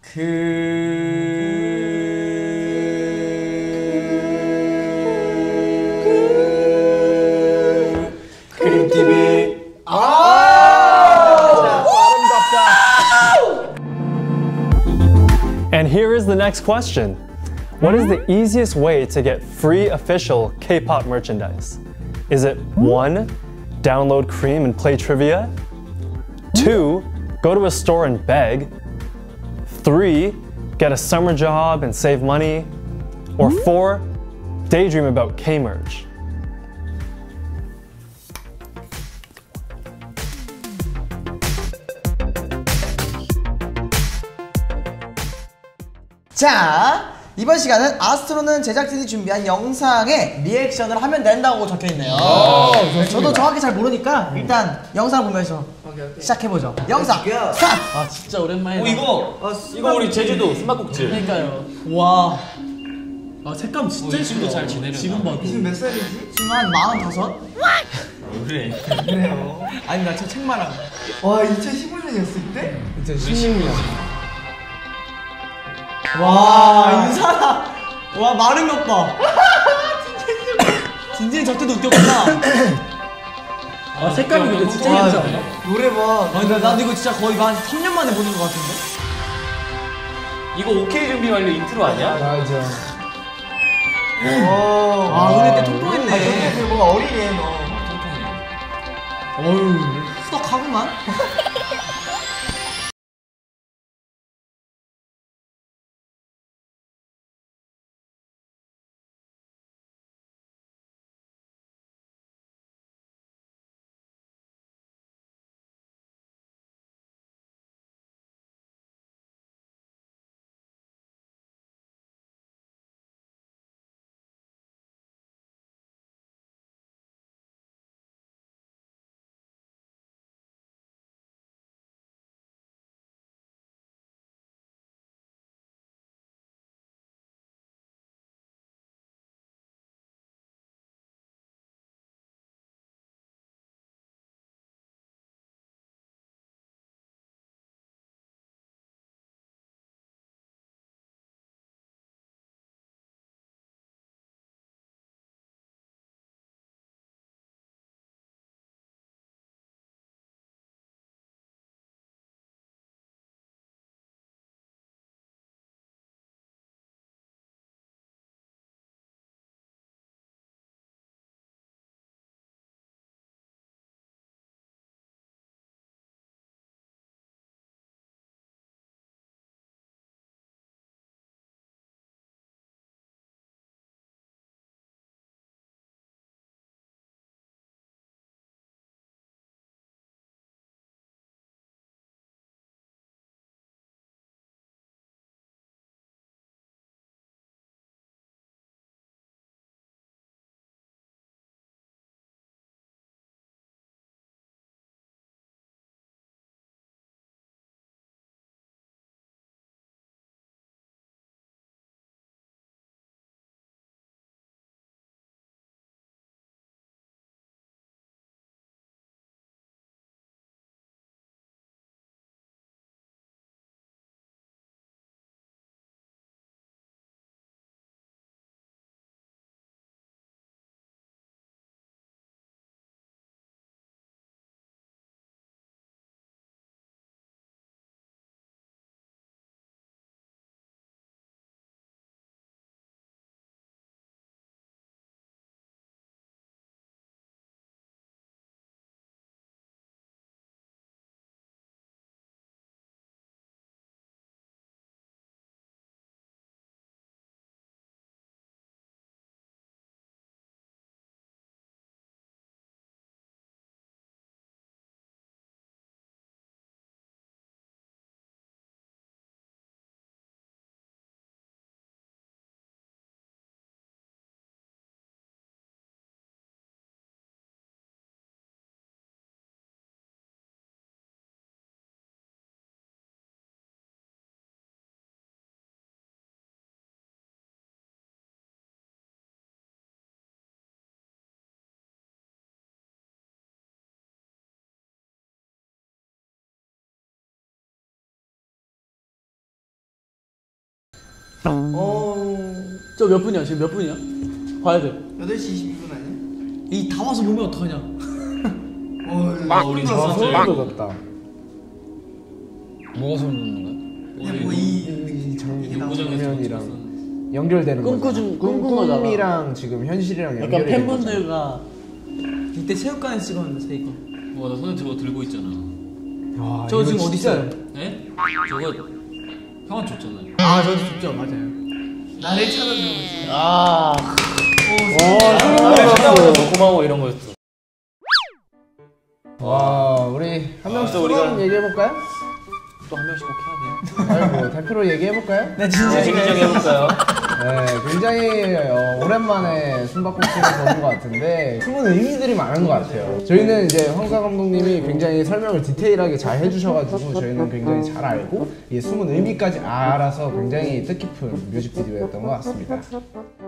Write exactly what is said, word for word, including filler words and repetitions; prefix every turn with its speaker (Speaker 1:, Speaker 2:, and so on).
Speaker 1: 그림티비.
Speaker 2: And here is the next question. What is the easiest way to get free official K-pop merchandise? Is it one, download Cream and play trivia? Two, go to a store and beg? Three, get a summer job and save money? Or four, daydream about K-merch?
Speaker 3: 자, 이번 시간은 아스트로는 제작진이 준비한 영상에 리액션을 하면 된다고 적혀있네요. 네, 저도 정확히 잘 모르니까 일단 영상 보면서 오케이, 오케이. 시작해보죠. 영상 스타트!
Speaker 1: 아 진짜 오랜만이다.
Speaker 4: 어 이거 아, 이거 우리 제주도 숨바꼭질.
Speaker 1: 그러니까요.
Speaker 3: 와,
Speaker 1: 아 색감 진짜
Speaker 4: 이 친구 잘 지내려나?
Speaker 1: 지금 봐도.
Speaker 3: 지금 몇 살이지? 지금 한 마흔다섯?
Speaker 4: 그래.
Speaker 3: 그래요. 아닙니다, 저 책만 하고. 와, 이천십오 년이었을 때?
Speaker 4: 이천십육 년.
Speaker 3: 와, 이 사람! 와, 마른 것 봐! 진진이 저 때도 웃겼구나.
Speaker 1: 아 색감이 근데 진짜
Speaker 3: 와,
Speaker 1: 예쁘지 않아요?
Speaker 3: 노래 봐. 아, 근데 나도 이거 진짜 거의 한 삼 년 만에 보는 것 같은데?
Speaker 4: 이거 오케이 준비 완료 인트로 아니야?
Speaker 3: 맞아. 오, 아, 은혜 때 통통했네. 아, 근데 뭔가 어리네, 너.
Speaker 4: 통통해.
Speaker 3: 어휴, 후덕하구만. 어...
Speaker 1: 저 몇 분이야? 지금 몇 분이야? 봐야 돼.
Speaker 3: 여덟 시 이십이 분 아니야? 이 다 와서 보면 어떡하냐?
Speaker 4: 아, 우리
Speaker 5: 아, 소름
Speaker 4: 진짜
Speaker 5: 돋았다.
Speaker 6: 뭐가 소름 돋는 거야?
Speaker 3: 그냥 뭐이
Speaker 5: 장면이랑 연결되는 거죠.
Speaker 1: 꿈꾸중- 꿈꾸거잖아.
Speaker 5: 꿈이랑 지금 현실이랑
Speaker 1: 약간
Speaker 5: 연결이 되는 거잖아.
Speaker 1: 팬분들과
Speaker 3: 이때 체육관에 찍었는데 세 이거.
Speaker 6: 와, 나 손에 들고 들고 있잖아.
Speaker 5: 와,
Speaker 3: 저
Speaker 5: 이거
Speaker 3: 지금 어디
Speaker 5: 진짜-
Speaker 3: 있어요?
Speaker 6: 네? 저거 형한테 줬잖아요.
Speaker 3: 아 저도 줬죠 맞아요. 나를 찾아주는 거지.
Speaker 1: 아
Speaker 4: 너무 고마워 이런 거였어.
Speaker 5: 와, 우리 한 명씩
Speaker 4: 또 우리가-
Speaker 5: 소감 얘기해 볼까요?
Speaker 6: 또 한 명씩 꼭 해야 돼요.
Speaker 5: 아니 뭐 대표로 얘기해 볼까요?
Speaker 3: 네 진짜
Speaker 4: 진정 해볼까요?
Speaker 5: 네, 굉장히 어, 오랜만에 숨바꼭질을 보는 것 같은데 숨은 의미들이 많은 것 같아요. 저희는 이제 황사 감독님이 굉장히 설명을 디테일하게 잘 해주셔가지고 저희는 굉장히 잘 알고 이 숨은 의미까지 알아서 굉장히 뜻깊은 뮤직비디오였던 것 같습니다.